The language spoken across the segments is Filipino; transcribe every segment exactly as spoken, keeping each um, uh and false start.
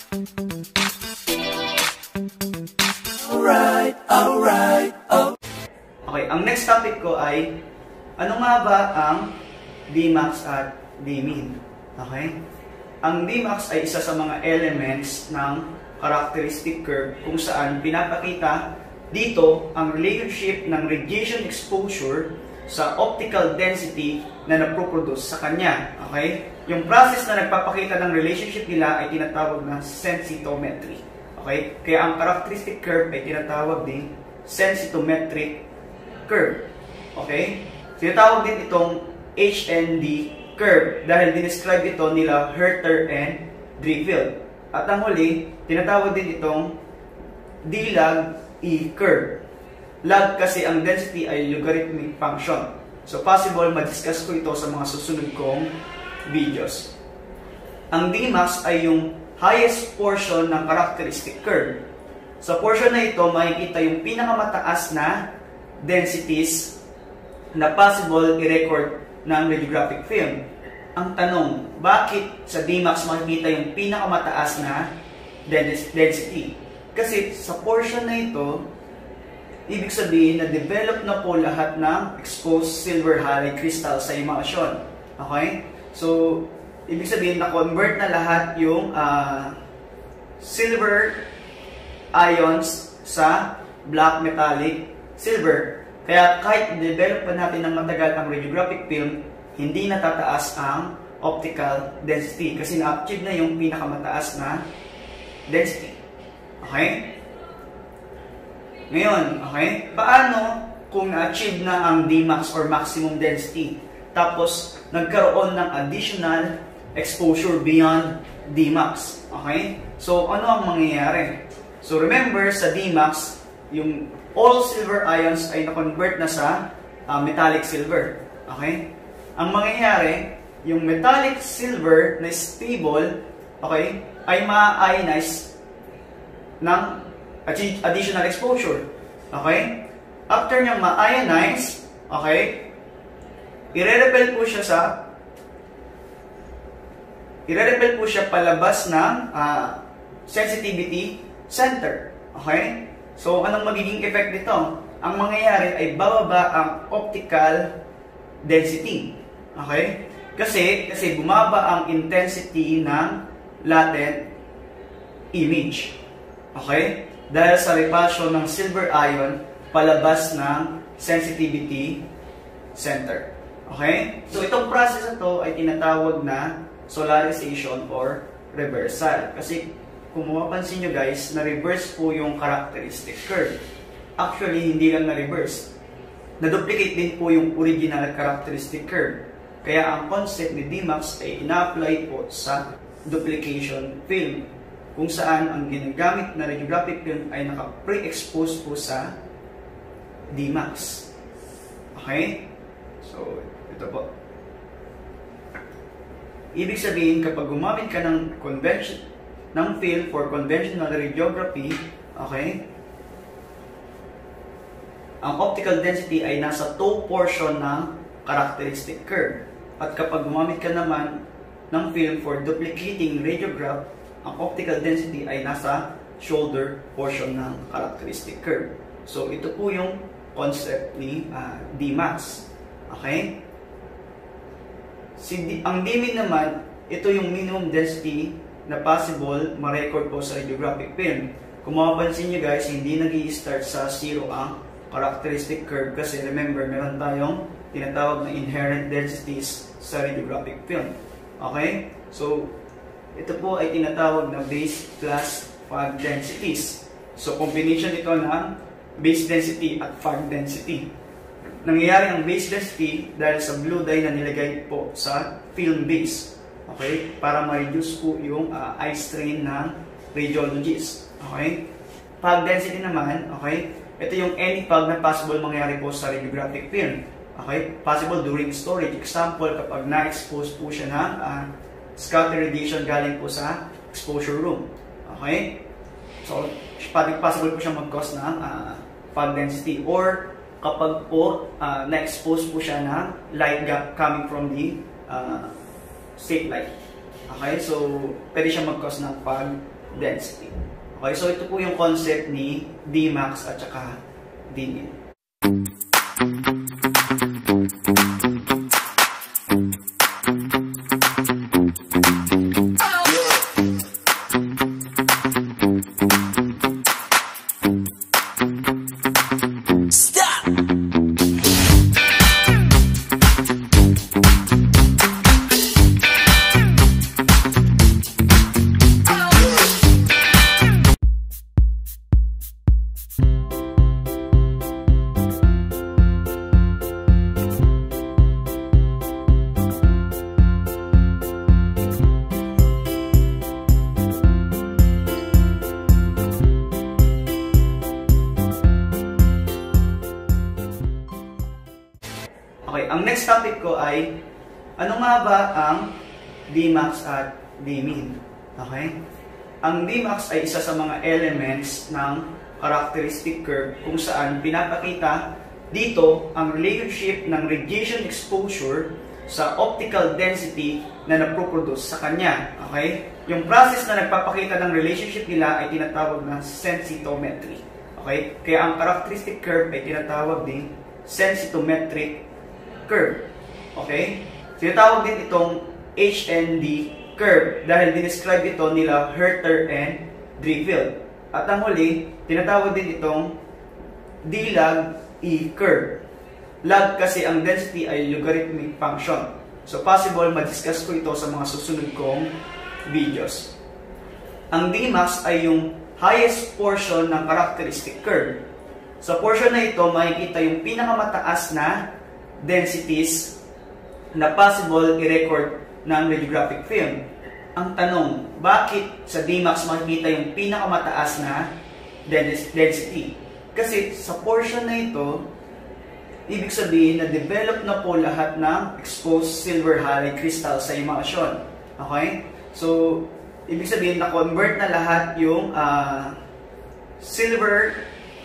Alright, alright, oh. Okay, ang next topic ko ay ano nga ba ang Dmax at Dmin? Okay? Ang Dmax ay isa sa mga elements ng characteristic curve kung saan pinapakita dito ang relationship ng radiation exposure sa optical density na napoproduce sa kanya. Okay? Yung process na nagpapakita ng relationship nila ay tinatawag na sensitometry. Okay? Kaya ang characteristic curve ay tinatawag din sensitometric curve. Okay? Tinatawag din itong H N D curve dahil dinescribe ito nila Herter and Driefield. At ang huli, tinatawag din itong D-log E curve. Log kasi ang density ay logarithmic function. So possible ma-discuss ko ito sa mga susunod kong videos. Ang Dmax ay yung highest portion ng characteristic curve. Sa portion na ito, makikita yung pinakamataas na densities na possible i-record ng radiographic film. Ang tanong, bakit sa Dmax makikita yung pinakamataas na density? Kasi sa portion na ito, ibig sabihin na develop na po lahat ng exposed silver halide crystal sa emulsion. Okay? So, ibig sabihin na convert na lahat yung uh, silver ions sa black metallic silver. Kaya kahit develop pa natin ng matagal ang radiographic film, hindi natataas ang optical density kasi na-achieve na yung pinakamataas na density. Okay? Ngayon, okay? Paano kung na-achieve na ang Dmax or maximum density tapos nagkaroon ng additional exposure beyond Dmax? Okay? So, ano ang mangyayari? So, remember sa Dmax, yung all silver ions ay na-convert na sa uh, metallic silver. Okay? Ang mangyayari, yung metallic silver na stable, okay, ay ma-ionize ng additional exposure. Okay? After niyang ma-ionize, okay, i-repel po siya sa i-repel po siya palabas ng uh, sensitivity center. Okay? So, anong magiging effect nito? Ang mangyayari ay bababa ang optical density. Okay? Kasi, kasi bumaba ang intensity ng latent image. Okay? Dahil sa repulsion ng silver ion palabas ng sensitivity center. Okay? So, itong process na to ay tinatawag na solarization or reversal. Kasi, kung mapapansin nyo guys, na-reverse po yung characteristic curve. Actually, hindi lang na-reverse. Na-duplicate din po yung original characteristic curve. Kaya ang concept ni Dmax ay ina-apply po sa duplication film, kung saan ang ginagamit na radiographic film ay naka-pre-expose po sa Dmax. Okay? So, ito po. Ibig sabihin, kapag gumamit ka ng convention ng film for conventional radiography, okay, ang optical density ay nasa toe portion ng characteristic curve. At kapag gumamit ka naman ng film for duplicating radiograph, ang optical density ay nasa shoulder portion ng characteristic curve. So, ito po yung concept ni uh, Dmax. Okay? Si D ang Dmin naman, ito yung minimum density na possible ma-record po sa radiographic film. Kung mapapansin nyo guys, hindi nag-i-start sa zero ang characteristic curve kasi remember, meron tayong tinatawag na inherent densities sa radiographic film. Okay? So, ito po ay tinatawag na base plus fog densities. So, combination ito ng base density at fog density. Nangyayari ang base density dahil sa blue dye na nilagay po sa film base. Okay? Para ma-reduce po yung uh, eye strain ng radiologist. Okay? Fog density naman, okay? Ito yung any fog na possible mangyari po sa radiographic film. Okay? Possible during storage. Example, kapag na-expose po siya ng uh, scatter radiation galing po sa exposure room. Okay? So, possible po siya mag-cause ng uh, fog density. Or, kapag po uh, na-expose po siya ng light gap coming from the uh, state light. Okay? So, pwede siya mag-cause ng fog density. Okay, so ito po yung concept ni Dmax at saka Dmin. Okay, ang next topic ko ay ano nga ba ang Dmax at Dmin? Okay? Ang Dmax ay isa sa mga elements ng characteristic curve kung saan pinapakita dito ang relationship ng radiation exposure sa optical density na napoproduce sa kanya. Okay? Yung process na nagpapakita ng relationship nila ay tinatawag na sensitometry. Okay? Kaya ang characteristic curve ay tinatawag din sensitometric curve. Okay? Tinatawag din itong H N D curve dahil dinescribe ito nila Herter and Driefield. At ang huli, tinatawag din itong D-log E curve. Log kasi ang density ay logarithmic function. So possible ma-discuss ko ito sa mga susunod kong videos. Ang Dmax ay yung highest portion ng characteristic curve. Sa portion na ito, makikita yung pinakamataas na densities na possible i-record ng radiographic film. Ang tanong, bakit sa Dmax makikita yung pinakamataas na density? Kasi sa portion na ito, ibig sabihin na develop na po lahat ng exposed silver halide crystal sa emulsion. Okay? So, ibig sabihin na convert na lahat yung uh, silver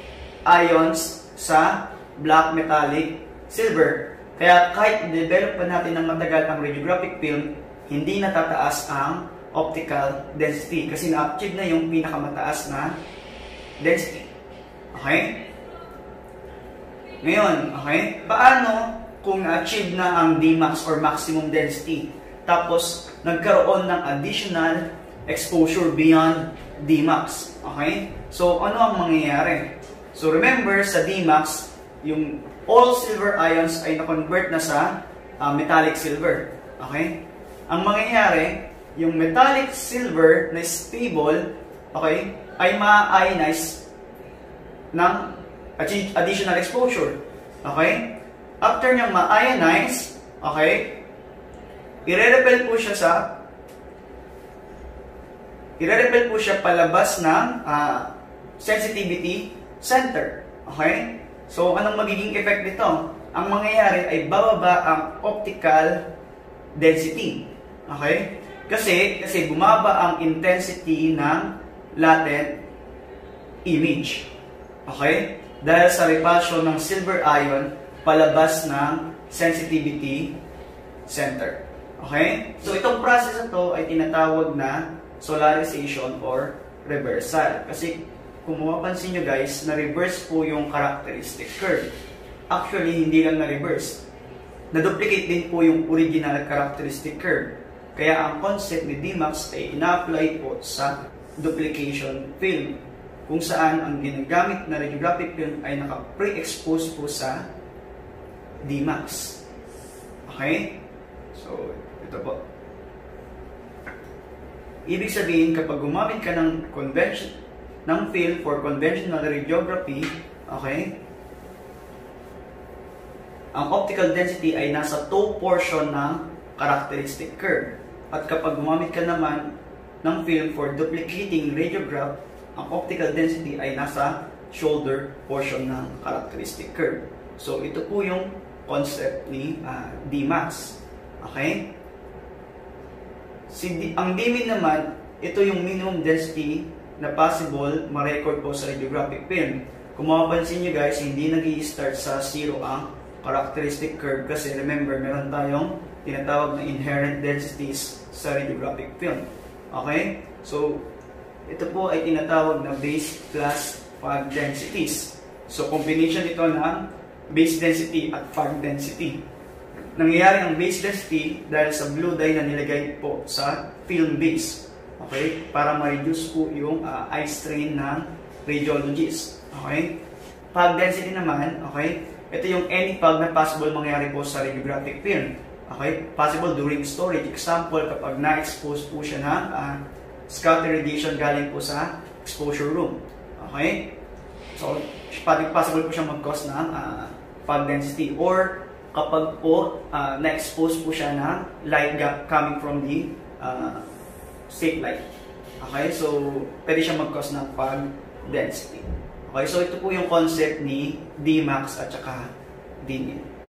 ions sa black metallic silver. Kaya kahit develop pa natin ng matagal ang radiographic film, hindi natataas ang optical density kasi na-achieve na yung pinakamataas na density. Okay? Ngayon, okay? Paano kung na-achieve na ang Dmax or maximum density tapos nagkaroon ng additional exposure beyond Dmax? Okay? So, ano ang mangyayari? So, remember sa Dmax, yung all silver ions ay na-convert na sa uh, metallic silver. Okay? Ang mangyayari, yung metallic silver na stable, okay, ay ma-ionize ng additional exposure. Okay? After niyang ma-ionize, okay, i-repel po siya sa i-repel po siya palabas ng uh, sensitivity center. Okay? So, anong magiging effect nito? Ang mangyayari ay bababa ang optical density. Okay? Kasi, kasi bumaba ang intensity ng latent image. Okay? Dahil sa repulsion ng silver ion palabas ng sensitivity center. Okay? So, itong process na to ay tinatawag na solarization or reversal. Kasi, kung mapapansin nyo guys, na-reverse po yung characteristic curve. Actually, hindi lang na-reverse. Na-duplicate din po yung original characteristic curve. Kaya ang concept ni Dmax ay ina-apply po sa duplication film. Kung saan ang ginagamit na radiographic film ay naka-pre-expose po sa Dmax. Okay? So, ito po. Ibig sabihin, kapag gumamit ka ng convention ng film for conventional radiography, okay, ang optical density ay nasa toe portion ng characteristic curve. At kapag gumamit ka naman ng film for duplicating radiograph, ang optical density ay nasa shoulder portion ng characteristic curve. So, ito po yung concept ni uh, Dmax. Okay? Si D ang Dmin naman, ito yung minimum density na possible ma-record po sa radiographic film. Kung mapapansin nyo guys, hindi nag-i-start sa zero ang characteristic curve kasi remember, meron tayong tinatawag na inherent densities sa radiographic film. Okay? So, ito po ay tinatawag na base plus fog densities. So, combination ito ng base density at fog density. Nangyayari ang base density dahil sa blue dye na nilagay po sa film base. Okay? Para ma-reduce po yung uh, eye strain ng radiologist. Okay? Fog density naman, okay? Ito yung any fog na possible mangyari po sa radiographic film. Okay? Possible during storage. Example, kapag na-expose po siya ng uh, scatter radiation galing po sa exposure room. Okay? So, possible po siyang mag-cause ng uh, fog density. Or, kapag po uh, na-expose po siya ng light gap coming from the uh, safe light. Okay? So, pwede siya mag-cause ng fog density. Okay? So, ito po yung concept ni Dmax at saka Dmin.